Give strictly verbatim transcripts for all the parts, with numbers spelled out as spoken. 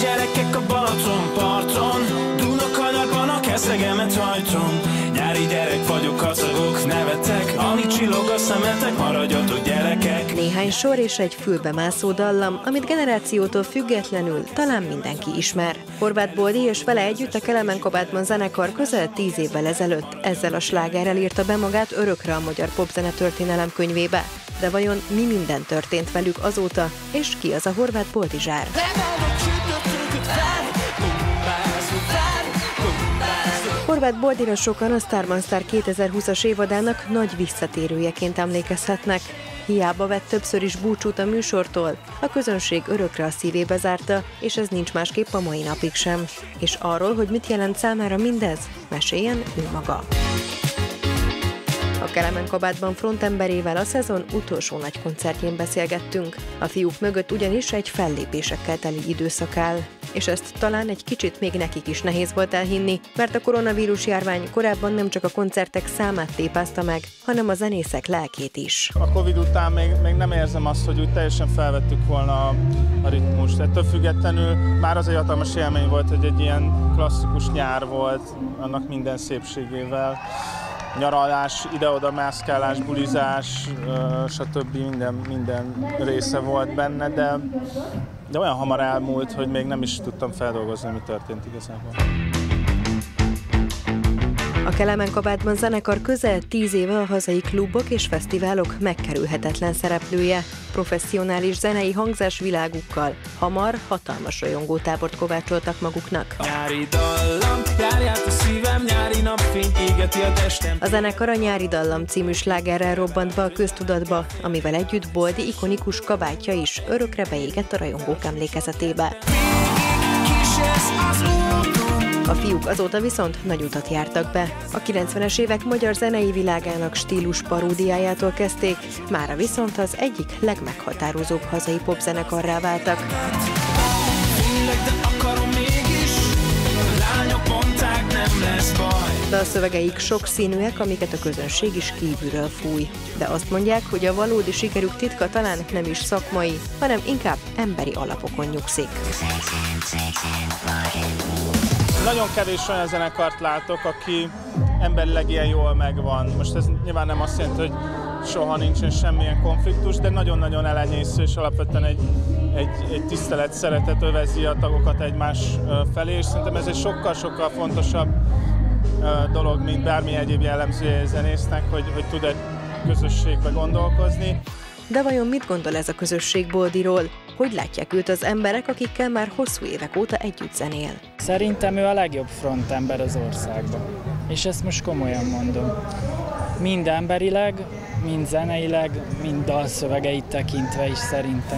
gyerekek a Balatonparton, Dunakanyarban a keszegemet hajtom. Nyári gyerek vagyok, kacagok, nevetek, ami csillog a szemetek, maradjatok gyerekek. Néhány sor és egy fülbemászó dallam, amit generációtól függetlenül talán mindenki ismer. Horváth Boldi és vele együtt a Kelemen-Kabátban zenekar közel tíz évvel ezelőtt ezzel a slágerrel írta be magát örökre a magyar popzene történelem könyvébe. De vajon mi minden történt velük azóta, és ki az a Horváth Boldi zsár? Horváth Boldira sokan a Starban Star kétezer-húszas évadának nagy visszatérőjeként emlékezhetnek. Hiába vett többször is búcsút a műsortól, a közönség örökre a szívébe zárta, és ez nincs másképp a mai napig sem. És arról, hogy mit jelent számára mindez, meséljen ő maga. A Kelemen-Kabátban frontemberével a szezon utolsó nagy koncertjén beszélgettünk. A fiúk mögött ugyanis egy fellépésekkel teli időszak áll. És ezt talán egy kicsit még nekik is nehéz volt elhinni, mert a koronavírus járvány korábban nem csak a koncertek számát tépázta meg, hanem a zenészek lelkét is. A Covid után még, még nem érzem azt, hogy úgy teljesen felvettük volna a, a ritmust. Ettől függetlenül már az egy hatalmas élmény volt, hogy egy ilyen klasszikus nyár volt, annak minden szépségével. Nyaralás, ide-oda mászkálás, bulizás, stb. Minden, minden része volt benne, de, de olyan hamar elmúlt, hogy még nem is tudtam feldolgozni, mi történt igazából. A Kelemen-Kabátban zenekar közel tíz éve a hazai klubok és fesztiválok megkerülhetetlen szereplője. Professzionális zenei hangzásvilágukkal hamar hatalmas rajongótábort kovácsoltak maguknak. Nyári dallam, járját a szívem, nyári napfény égeti a testem. A zenekar a Nyári dallam című slágerrel robbant be a köztudatba, amivel együtt Boldi ikonikus kabátja is örökre beégett a rajongók emlékezetébe. A fiúk azóta viszont nagy utat jártak be. A kilencvenes évek magyar zenei világának stílus paródiájától kezdték, mára viszont az egyik legmeghatározóbb hazai popzenekarrá váltak. De a szövegeik sokszínűek, amiket a közönség is kívülről fúj. De azt mondják, hogy a valódi sikerük titka talán nem is szakmai, hanem inkább emberi alapokon nyugszik. Nagyon kevés olyan zenekart látok, aki emberileg ilyen jól megvan. Most ez nyilván nem azt jelenti, hogy soha nincsen semmilyen konfliktus, de nagyon-nagyon elenyésző, és alapvetően egy, egy, egy tisztelet, szeretet övezi a tagokat egymás felé, és szerintem ez egy sokkal-sokkal fontosabb dolog, mint bármi egyéb jellemzője zenésznek, hogy, hogy tud egy közösségbe gondolkozni. De vajon mit gondol ez a közösség Boldiról? Hogy látják őt az emberek, akikkel már hosszú évek óta együtt zenél? Szerintem ő a legjobb frontember az országban. És ezt most komolyan mondom. Mind emberileg, mind zeneileg, mind dalszövegeit tekintve is szerintem.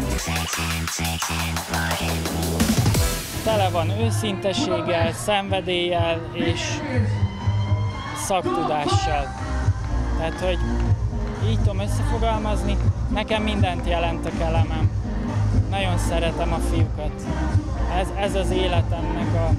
Tele van őszinteséggel, szenvedéllyel és szaktudással. Tehát, hogy így tudom összefogalmazni, nekem mindent jelent a Kelemen. Nagyon szeretem a fiúkat. Ez, ez az életemnek a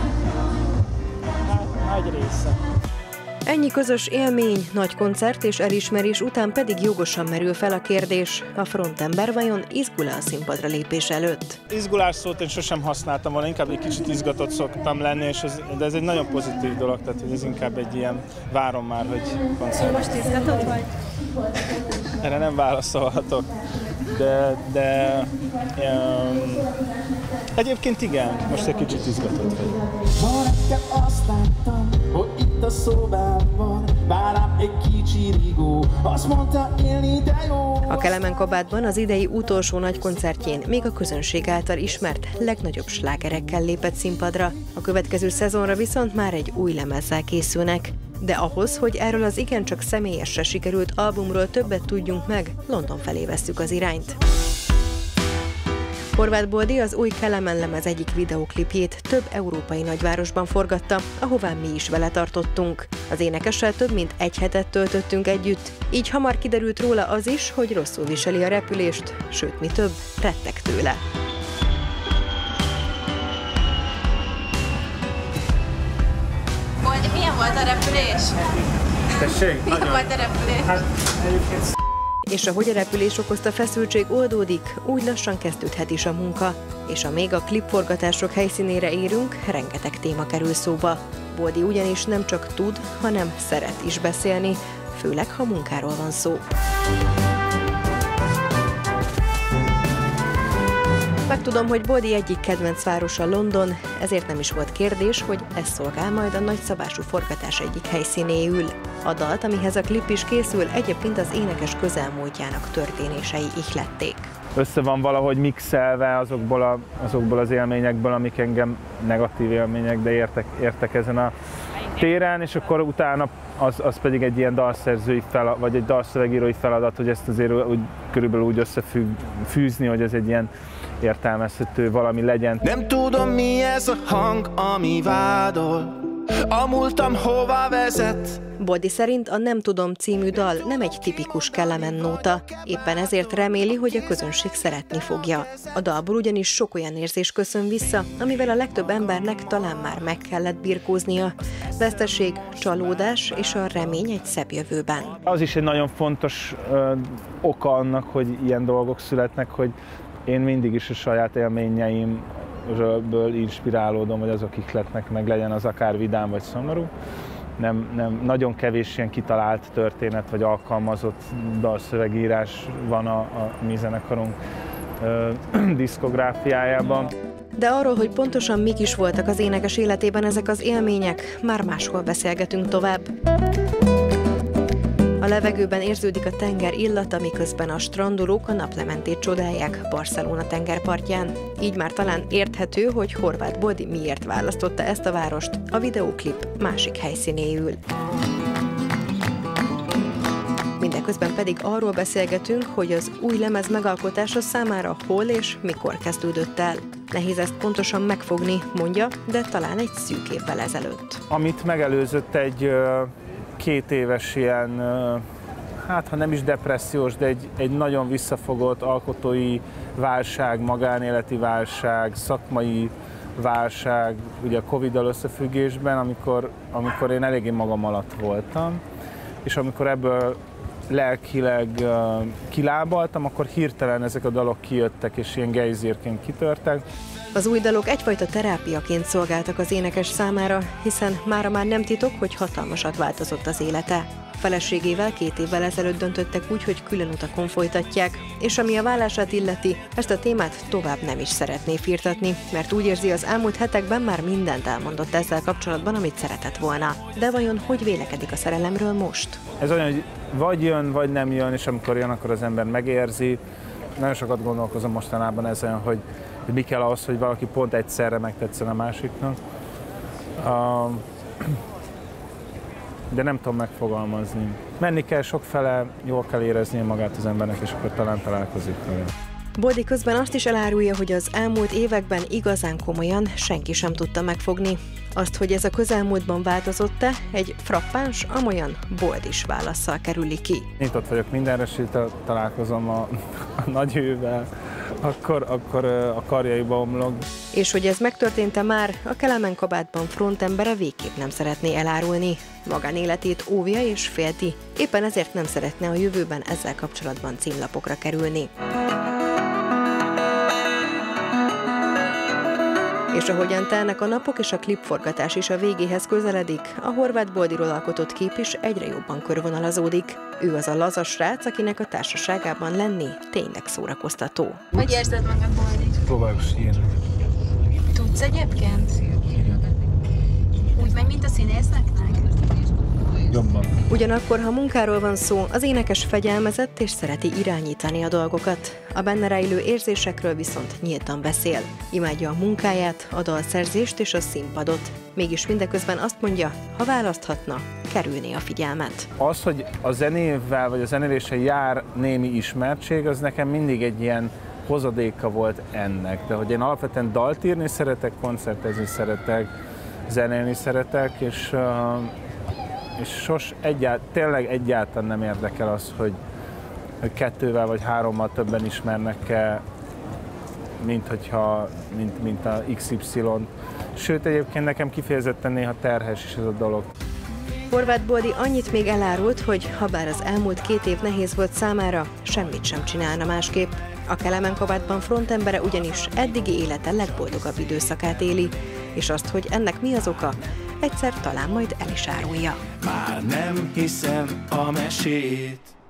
hát, nagy része. Ennyi közös élmény, nagy koncert és elismerés után pedig jogosan merül fel a kérdés, a frontember vajon izgul-e a színpadra lépés előtt? Izgulás szót én sosem használtam volna, inkább egy kicsit izgatott szoktam lenni, és ez, de ez egy nagyon pozitív dolog, tehát hogy ez inkább egy ilyen várom már, hogy koncert. Most izgatott vagy? Erre nem válaszolhatok, de, de um, egyébként igen, most egy kicsit izgatott vagyok. Azt láttam, hogy itt a szobában várám egy kicsi rigó, azt mondta élni de jó. A Kelemen-Kabátban az idei utolsó nagy koncertjén még a közönség által ismert legnagyobb slágerekkel lépett színpadra. A következő szezonra viszont már egy új lemezzel készülnek. De ahhoz, hogy erről az igencsak személyesre sikerült albumról többet tudjunk meg, London felé vesszük az irányt. Horváth Boldi az új Kelemen lemez egyik videóklipjét több európai nagyvárosban forgatta, ahová mi is vele tartottunk. Az énekessel több mint egy hetet töltöttünk együtt, így hamar kiderült róla az is, hogy rosszul viseli a repülést, sőt, mi több, retteg tőle. Boldi, milyen volt a repülés? Tessék? Milyen volt a repülés? Hát, egyébként... És ahogy a repülés okozta feszültség oldódik, úgy lassan kezdődhet is a munka. és amíg a klipforgatások helyszínére érünk, rengeteg téma kerül szóba. Boldi ugyanis nem csak tud, hanem szeret is beszélni, főleg ha munkáról van szó. Megtudom, hogy Boldi egyik kedvenc városa London, ezért nem is volt kérdés, hogy ez szolgál majd a nagyszabású forgatás egyik helyszínéül. A dalt, amihez a klip is készül, egyébként az énekes közelmúltjának történései ihlették. Össze van valahogy mixelve azokból, a, azokból az élményekből, amik engem negatív élmények, de értek, értek ezen a téren, és akkor utána az, az pedig egy ilyen dalszerzői feladat, vagy egy dalszövegírói feladat, hogy ezt azért úgy, körülbelül úgy összefűzni, hogy ez egy ilyen értelmezhető valami legyen. Nem tudom, mi ez a hang, ami vádol, a múltam hova vezet. Boldi szerint a Nem tudom című dal nem egy tipikus Kelemen nóta, éppen ezért reméli, hogy a közönség szeretni fogja. A dalból ugyanis sok olyan érzés köszön vissza, amivel a legtöbb embernek talán már meg kellett birkóznia. Veszteség, csalódás és a remény egy szebb jövőben. Az is egy nagyon fontos ö, oka annak, hogy ilyen dolgok születnek, hogy én mindig is a saját élményeimből inspirálódom, hogy azok ihletnek meg, legyen az akár vidám vagy szomorú. Nem, nem, nagyon kevés ilyen kitalált történet vagy alkalmazott dalszövegírás van a, a mi zenekarunk ö, diszkográfiájában. De arról, hogy pontosan mik is voltak az énekes életében ezek az élmények, már máshol beszélgetünk tovább. A levegőben érződik a tenger illata, miközben a strandolók a naplementét csodálják Barcelona tengerpartján. Így már talán érthető, hogy Horváth Boldi miért választotta ezt a várost a videóklip másik helyszínéül. Mindeközben pedig arról beszélgetünk, hogy az új lemez megalkotása számára hol és mikor kezdődött el. Nehéz ezt pontosan megfogni, mondja, de talán egy szűk évvel ezelőtt. Amit megelőzött egy két éves ilyen, hát ha nem is depressziós, de egy, egy nagyon visszafogott alkotói válság, magánéleti válság, szakmai válság, ugye a Coviddal összefüggésben, amikor, amikor én eléggé magam alatt voltam, és amikor ebből lelkileg kilábaltam, akkor hirtelen ezek a dalok kijöttek, és ilyen gejzírként kitörtek. Az új dalok egyfajta terápiaként szolgáltak az énekes számára, hiszen mára már nem titok, hogy hatalmasat változott az élete. Feleségével két évvel ezelőtt döntöttek úgy, hogy külön utakon folytatják, és ami a vállását illeti, ezt a témát tovább nem is szeretné firtatni, mert úgy érzi, az elmúlt hetekben már mindent elmondott ezzel kapcsolatban, amit szeretett volna. De vajon hogy vélekedik a szerelemről most? Ez olyan, hogy vagy jön, vagy nem jön, és amikor jön, akkor az ember megérzi. Nagyon sokat gondolkozom mostanában ezen, hogy hogy mi kell ahhoz, hogy valaki pont egyszerre megtetszen a másiknak. De nem tudom megfogalmazni. Menni kell sokfele, jól kell éreznie magát az embernek, és akkor talán találkozik vele. Boldi közben azt is elárulja, hogy az elmúlt években igazán komolyan senki sem tudta megfogni. Azt, hogy ez a közelmúltban változott-e, egy frappáns, amolyan boldis válasszal kerüli ki. Nyitott vagyok mindenre, és találkozom a, a nagyővel, akkor, akkor a karjaiba omlok. És hogy ez megtörtént-e már, a Kelemen kabátban frontembere végképp nem szeretné elárulni. Magánéletét óvja és félti, éppen ezért nem szeretne a jövőben ezzel kapcsolatban címlapokra kerülni. És ahogyan telnek a napok és a klipforgatás is a végéhez közeledik, a Horváth Boldiról alkotott kép is egyre jobban körvonalazódik. Ő az a laza srác, akinek a társaságában lenni tényleg szórakoztató. Hogy érzed magad, Boldi? Próbálok sírni. Tudsz egyébként? Úgy megy, mint a színészeknek? Jobban. Ugyanakkor, ha munkáról van szó, az énekes fegyelmezett és szereti irányítani a dolgokat. A benne rejlő érzésekről viszont nyíltan beszél. Imádja a munkáját, a dalszerzést és a színpadot. Mégis mindeközben azt mondja, ha választhatna, kerülné a figyelmet. Az, hogy a zenével vagy a zenéléssel jár némi ismertség, az nekem mindig egy ilyen hozadéka volt ennek. De hogy én alapvetően dalt írni szeretek, koncertezni szeretek, zenélni szeretek, és uh, és sos egyált, tényleg egyáltalán nem érdekel az, hogy, hogy kettővel vagy hárommal többen ismernek-e, mint, hogyha, mint, mint a iksz ipszilon. Sőt, egyébként nekem kifejezetten néha terhes is ez a dolog. Horváth Boldi annyit még elárult, hogy habár az elmúlt két év nehéz volt számára, semmit sem csinálna másképp. A Kelemen-kabátban frontembere ugyanis eddigi élete legboldogabb időszakát éli, és azt, hogy ennek mi az oka, egyszer talán majd el is árulja. Már nem hiszem a mesét.